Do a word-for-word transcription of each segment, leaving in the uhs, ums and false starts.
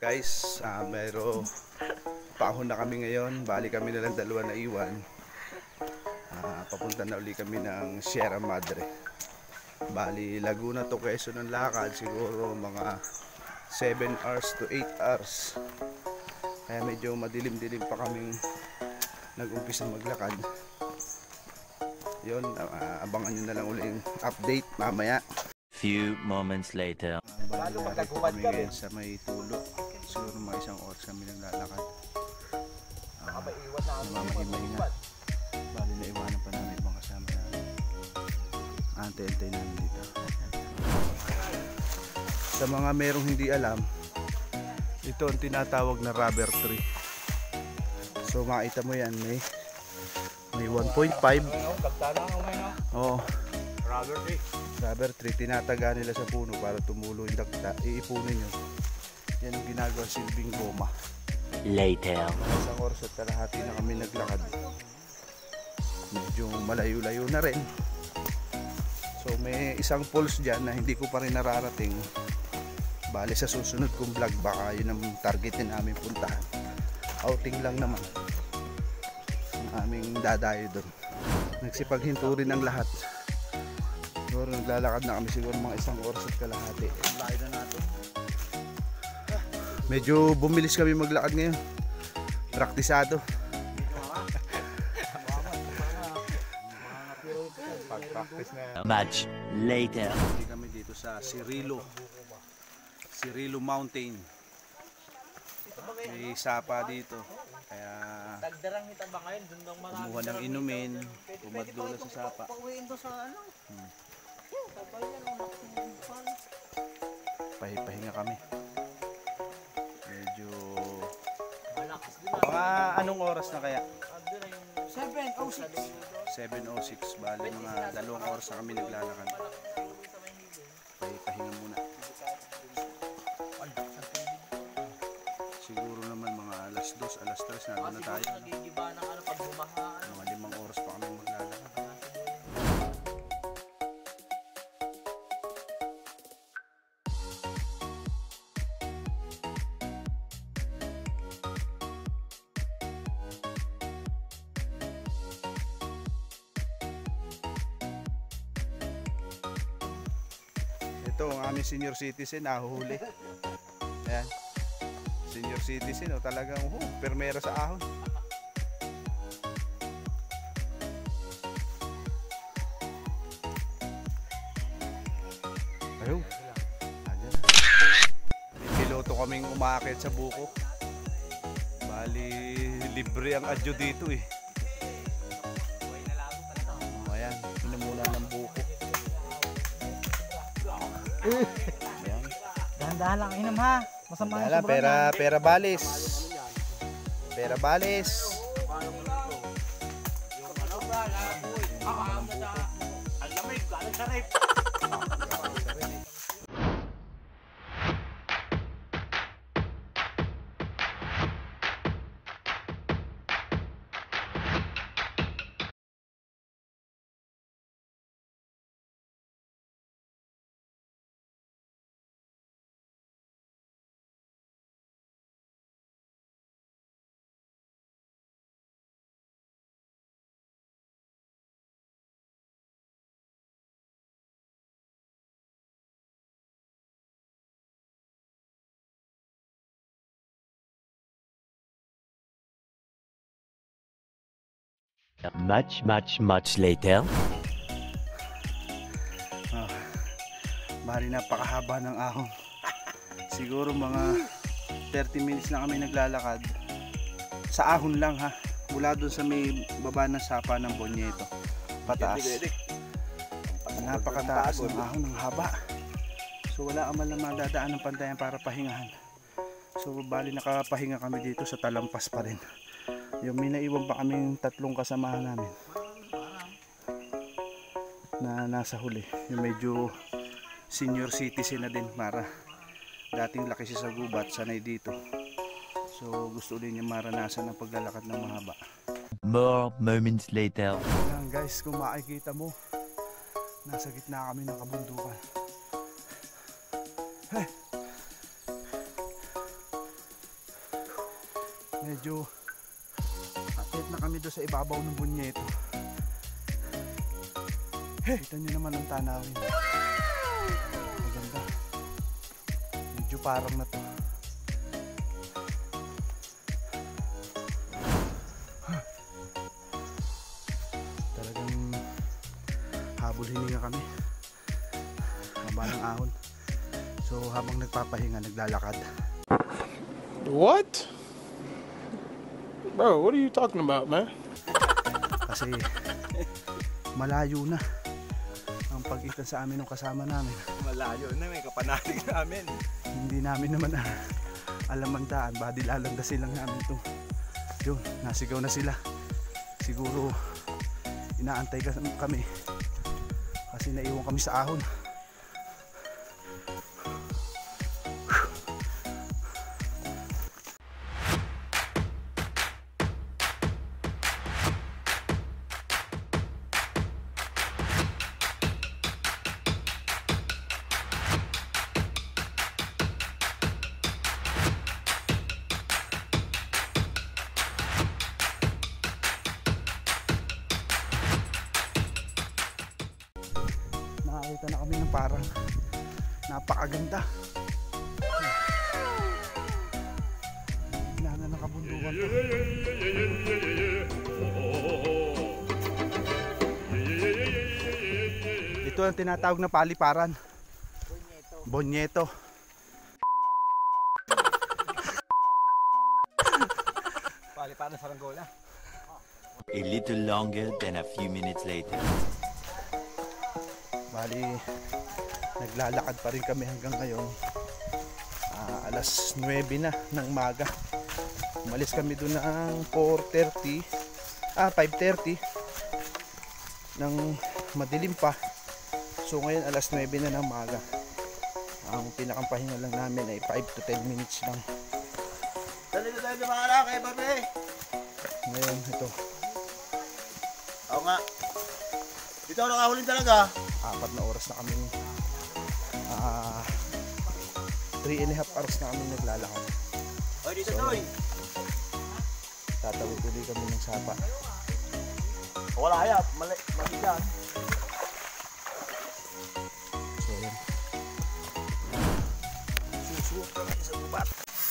Guys, uh, mayro paahon na kami ngayon. Bali kami na lang dalawa na iwan. Uh, papunta na uli kami ng Sierra Madre. Bali Laguna to Quezon ang lakad. Siguro mga seven hours to eight hours. Kaya medyo madilim-dilim pa kaming nag-umpisa maglakad. Yun, uh, abangan nyo na lang uli yung update mamaya. Few moments later. Uh, bali narito kami ngayon sa may tulo. Siguro mga isang oras kami naglalakad. Uh, Namamahimay na. Bali na iwanan pa namin ibang kasama namin. Ante-antay namin dito. Sa mga merong hindi alam, ito ang tinatawag na rubber tree. So makita mo yan, may may one point five. Oh, rubber tree. Rubber tree, tinataga nila sa puno para tumulo yung dagta. Iipunin nyo. Yan ang ginagawa silbing goma. Later. Isang oras at kalahati na kami naglakad. Medyo malayo-layo na rin. So may isang falls dyan na hindi ko pa rin nararating. Bale sa susunod kong vlog baka yun ang targetin namin puntahan. Outing lang naman ang aming dadayo doon. Nagsipaghinto rin ang lahat. Siguro naglalakad na kami siguro mga isang oras at kalahati. Layo na natin. Medyo bumilis kami maglakad ngayon. Praktisado. Much later. Hindi kami dito sa Cirilo. Cirilo Mountain. May sapa dito. Kaya kumuha ng inumin. Pumadlo na sa sapa. Hmm. Pahipahinga kami. Medyo mga anong oras na kaya? seven oh six. seven oh six. Bali mga dalawang oras na kami naglalakad. Pahipahinga muna. Siguro naman mga alas dos, alas tres na doon na tayo. Mga limang oras pa kami maglalakad. Ito ang aming senior citizen, nahuhuli. Ayan. Senior citizen, oh, talagang oh, permera sa ahon. Ayun. Ayan. May piloto kaming umaakit sa buko. Bali, libre ang adyo dito eh. Oh, ayan, pinamuna ng buko. Ayan. Dahan-dahan lang inom ha. Masama Ayan, pera, pera balis. Pera balis. Much, much, much later. Ah, bali napakahaba ng ahon. Siguro mga thirty minutes na kami naglalakad. Sa ahon lang ha. Mula doon sa may baba ng sapa ng Bonyeto. Pataas. Napakataas ng ahon, ng haba. So wala ka man lang madadaan ng pantayan para pahingahan. So bali nakapahinga kami dito sa talampas pa rin. Yung may naiwan pa kaming tatlong kasamahan namin na nasa huli. Yung medyo senior citizen na din, para dating laki siya sa gubat, sanay dito. So gusto din niya maranasan ang paglalakad ng mahaba. More moments later. Ayan guys, kung makikita mo, nasa gitna kami ng kabundukan. Hey. medyo atit na kami doon sa ibabaw ng Bonyeto. Hey, kita nyo naman ang tanawin. Maganda. Medyo parang na to. Talagang habol hininga kami. Haba ng ahon. So habang nagpapahinga, naglalakad. What? Bro, what are you talking about, man? Kasi malayo na ang pagitan sa amin ng kasama namin. Malayo na, may kapanalig namin. Hindi namin naman alam ang daan. Badi lalandasin lang namin ito. Yun, nasigaw na sila. Siguro inaantay kami kasi naiwan kami sa ahon. Nakakita na kami ng parang napakaganda. Gitna ng kabundukan to. Ito ang tinatawag na paliparan. Bonyeto. Paliparan sa Saranggola. A little longer than a few minutes later. Bali, naglalakad pa rin kami hanggang ngayon. Uh, alas nuwebe na ng maga. Umalis kami doon ng four thirty, ah five thirty ng madilim pa. So ngayon alas nuwebe na ng maga. Ang pinakang pahinga lang namin ay five to ten minutes lang. Dali na tayo dumakala kay Babe. Ngayon ito, Oo nga. Dito ako nakahulin talaga. apat na oras na kami, ah three and a half hours na kami naglalakad. Oy, dito So, Toy. Tatawid ulit kami ng sapa. Wala kaya, mali, mali yan. So yun. Susuot ka na sa bubat.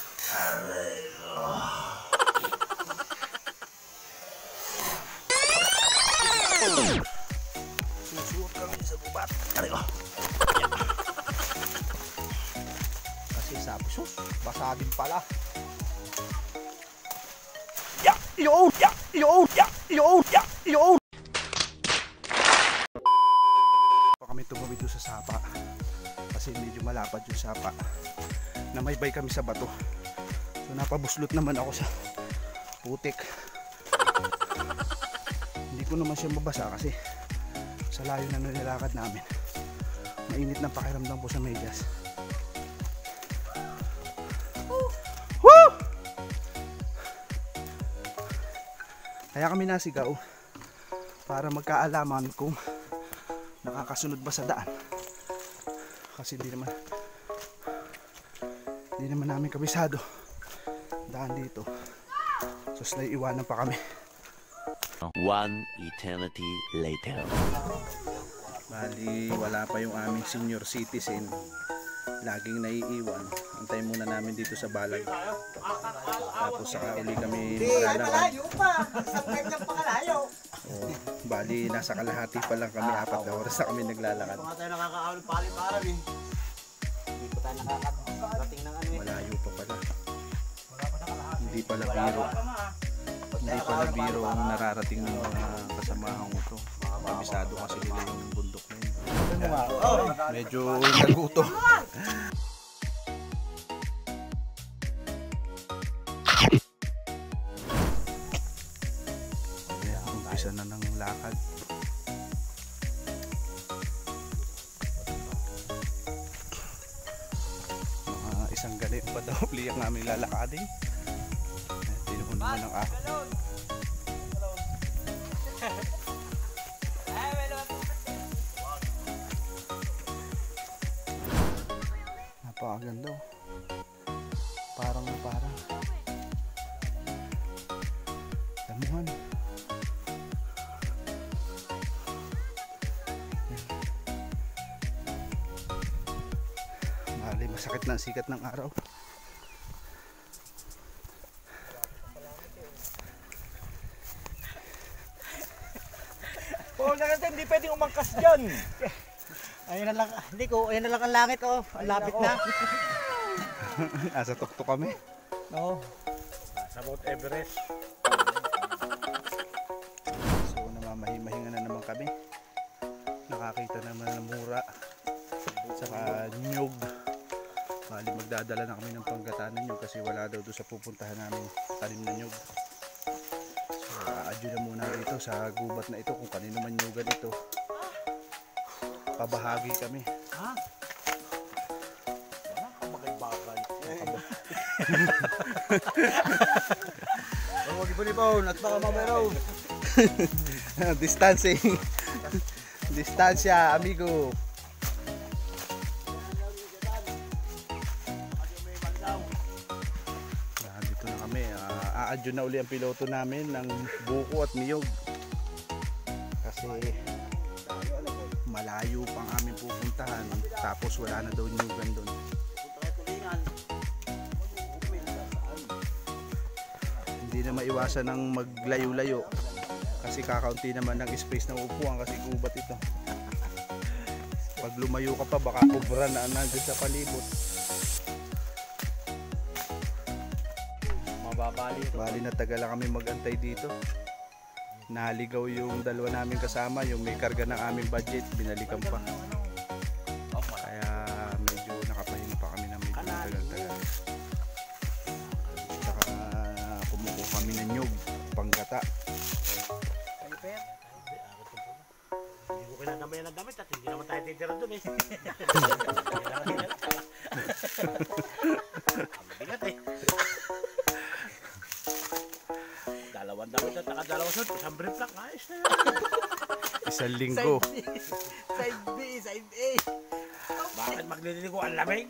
Susuot ka na sa bubat. Kari ko. Kasi sabi, sus, basa din pala. Ya! Yo! Ya! Yo! Ya! Yo! Ya! Yo! Pa kami tumawid doon sa sapa. Kasi medyo malapad yung sapa. Namaybay kami sa bato. So napabuslot naman ako sa putik. Hindi ko naman siya mabasa kasi sa layo na nilakad namin. Mainit ng pakiramdam ko sa medyas. Woo! Kaya kami nasigaw para magkaalaman kung nakakasunod ba sa daan. Kasi hindi naman hindi naman namin kabisado daan dito. So naiiwanan pa kami. One eternity later. Bali, wala pa yung aming senior citizen. Laging naiiwan. Antay muna namin dito sa balag. Tapos saka uli kami maglalakad. pa. Sa kanyang pangalayo. Oh, bali, nasa kalahati pa lang kami. Apat na oras na kami naglalakad. Mga tayo nakakaawal pali-paran eh. Hindi pa tayo nakakarating ng ano eh. Malayo pa pala. Hindi pala biro. Hindi pala biro ang nararating ng mga kasamahan ko to. Kabisado kasi nila yung bundok na yun. Medyo naguto. Ayan, umpisa na ng lakad. Mga isang galing pa daw uli ang aming lalakadin. Tinuon naman ng ahon. Napakaganda oh. Parang na parang. damuhan. Bali, masakit na ang sikat ng araw. Oo, natin, hindi pwedeng umangkas dyan. Ayun na lang, hindi ko, ayun na lang ang langit oh. Ang lapit na. Asa tuktok kami. Oo. Sa Mount Everest. So namamahimahinga na naman kami. Nakakita naman ng mura. Saka nyug. Bali magdadala na kami ng panggatanan nyug kasi wala daw doon sa pupuntahan namin tanim na nyug. So aadyo na muna rito sa gubat na ito kung kanino man nyugan ito. Pabahagi kami. Ha? Wala ka bagay-bagay. Huwag ipon-ipon at baka mameraw. Distancing. Distansya, amigo. Dito na kami. Uh, aadyo na uli ang piloto namin ng buko at niyog. Kasi malayo pang aming pupuntahan. Tapos wala na daw niyugan doon. Hindi na maiwasan ng maglayo-layo. Kasi kakaunti naman ng space na upuan kasi gubat ito. Pag lumayo ka pa baka kubra na nandun sa palibot. Mababali ito. Bali na tagal lang kami magantay dito. Naligaw yung dalawa namin kasama, yung may karga ng aming budget, binalikan pa. Kaya medyo nakapahinga pa kami ng medyo tagal-tagal. Saka kumukuha kami ng nyug, panggata. Hindi ko kinadamay ng damit at hindi naman tayo titira doon eh. Ang bigat eh. Dalawang damit at nakadalawa sunod. Isang brief lang. Ayos na yun. Isang linggo. Side B, side A. Bakit magliligo ang lamig?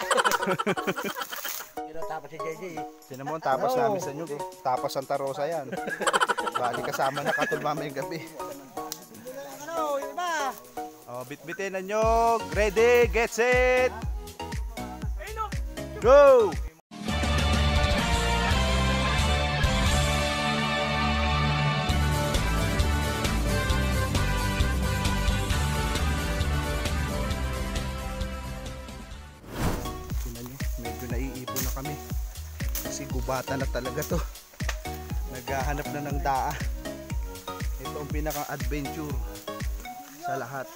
Tapos si J J eh. Tinan mo, tapas namin sa nyug. Tapas Santa Rosa yan. Bali kasama na katul mamayang gabi. Ano, yun ba? Oh, bit-bitin na nyug. Ready, get set. Go! Naiipon na kami kasi gubata na talaga to. Naghahanap na ng daa. Ito ang pinaka-adventure sa lahat.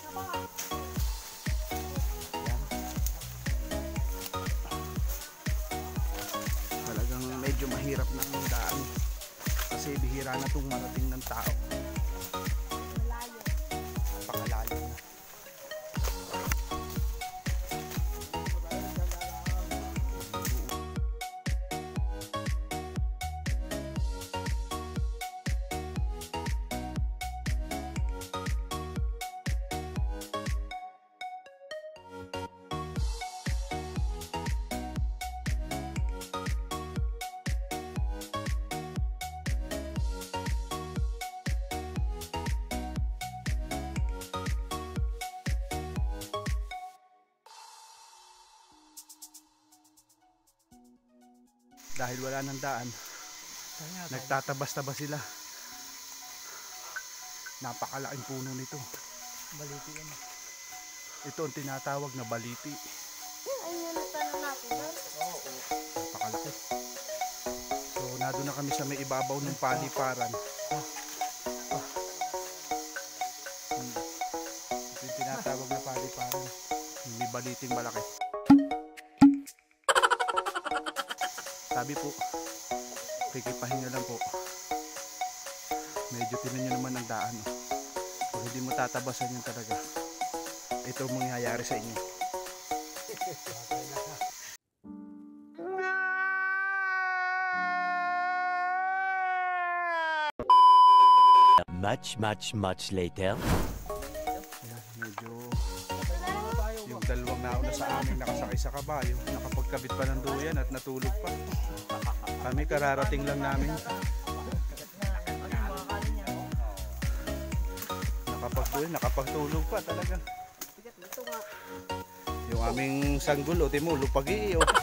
Yan. Talagang medyo mahirap na ang daan kasi bihira na itong marating ng tao. Napakalayo na. Dahil wala ng daan, nagtatabas-tabas sila. Napakalaking puno nito. Baliti yan. Ito ang tinatawag na baliti. Ayun yung nagtanong natin doon. Oo. Napakalaki. So, nandun na kami sa may ibabaw ng paliparan. Hmm. Ito yung tinatawag na paliparan. May baliting malaki. Sabi po, kikipahinga lang po. Medyo tinan nyo naman ang daan. Oh. Kung hindi mo tatabasan yun talaga, ito ang mangyayari sa inyo. Much, much, much later. Ayan, medyo yung dalawang nauna sa amin nakasakay sa kabayo, nakapagkabit pa ng duyan at natulog pa. Kami kararating lang namin. Uy, nakapagtulog pa talaga. Bigat ito nga. Yung aming sanggol, o timo, lupagi o.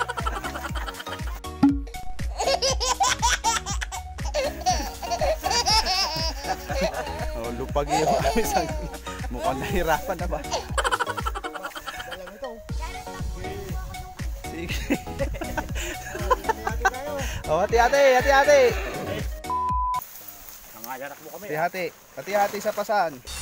Oh, lupagi yung aming sanggol. Mukhang nahirapan na ba? Dalang ito. Sige. Hati tayo. Oh, hati-hati, hati-hati. Nangayarak mo kami. Hati-hati. Hati-hati sa pasan.